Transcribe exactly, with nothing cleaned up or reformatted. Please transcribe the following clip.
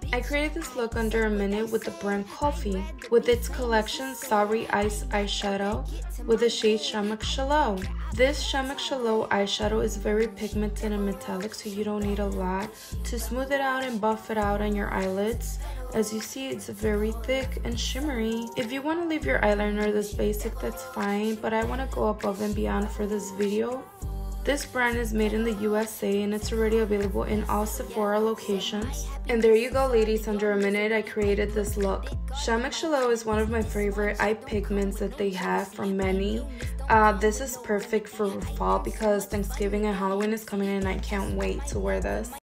I created this look under a minute with the brand Coffee, with its collection Starry Ice eyeshadow with the shade Chamois Shallow. This Chamois Shallow eyeshadow is very pigmented and metallic, so you don't need a lot to smooth it out and buff it out on your eyelids. As you see, it's very thick and shimmery. If you want to leave your eyeliner this basic, that's fine, but I want to go above and beyond for this video. This brand is made in the U S A and it's already available in all Sephora locations. And there you go, ladies, under a minute I created this look. Chamois Shallow is one of my favorite eye pigments that they have from many. Uh, this is perfect for fall because Thanksgiving and Halloween is coming and I can't wait to wear this.